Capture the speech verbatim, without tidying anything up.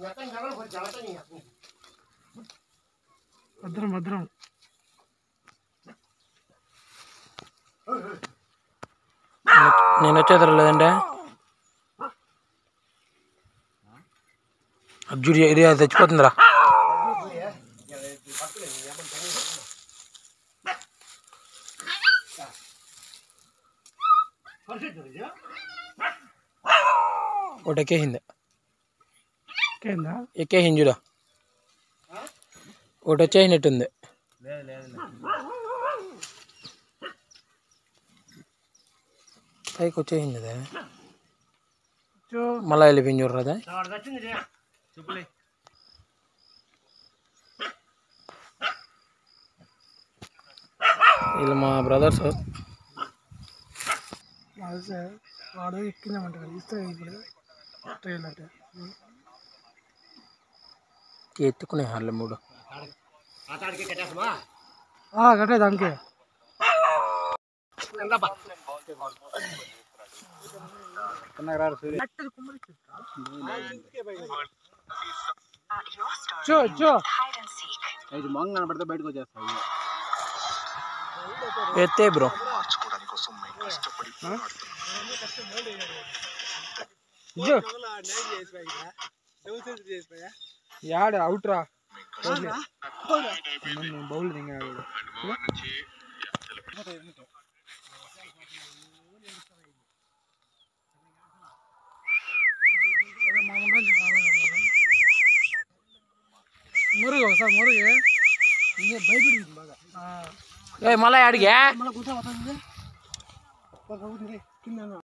భద్రం భద్రం నేను వచ్చేది లేదంటే అర్జుడి ఏరియా తెచ్చిపోతుందిరా. ఒకటి ఎక్కేసింది ఎక్కేసింది చూడ ఒకటి వచ్చేసినట్టుంది. పైకి వచ్చేసింది అదే మళ్ళా వెళ్ళిపోయింది చూడరా. వీళ్ళు మా బ్రదర్స్. వాడు ఎక్కిందామంట ఇస్తే ఇప్పుడు ట్రైన్ అంటే ఎత్తుకునే వాళ్ళు మూడు కట్టే దానికి మంగ కనపడితే బయటకు వచ్చేస్తాయి. ఎత్తే బ్రో యాడ అవుట్ రా బౌల్ దిగాడు. మురుగు సార్ మురుగు భయపడింది బాగా. మళ్ళీ అడిగా మళ్ళీ కూర్చోబోతుంది కింద